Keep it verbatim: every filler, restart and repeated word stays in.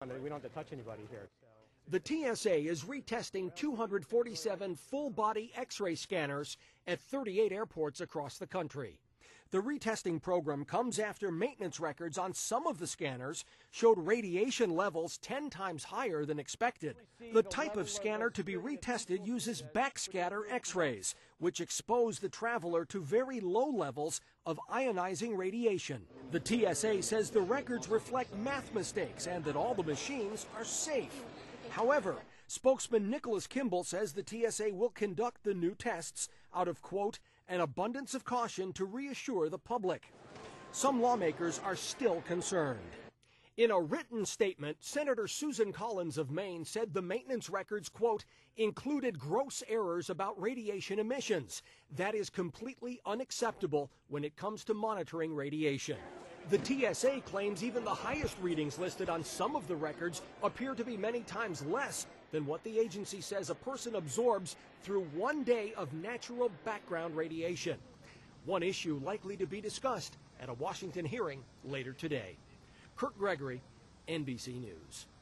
We don't have to touch anybody here. The T S A is retesting two hundred forty-seven full-body X-ray scanners at thirty-eight airports across the country. The retesting program comes after maintenance records on some of the scanners showed radiation levels ten times higher than expected. The type of scanner to be retested uses backscatter X-rays, which expose the traveler to very low levels of ionizing radiation. The T S A says the records reflect math mistakes and that all the machines are safe. However, spokesman Nicholas Kimball says the T S A will conduct the new tests out of, quote, an abundance of caution to reassure the public. Some lawmakers are still concerned. In a written statement, Senator Susan Collins of Maine said the maintenance records, quote, included gross errors about radiation emissions. That is completely unacceptable when it comes to monitoring radiation. The T S A claims even the highest readings listed on some of the records appear to be many times less than what the agency says a person absorbs through one day of natural background radiation. One issue likely to be discussed at a Washington hearing later today. Gregory, N B C News.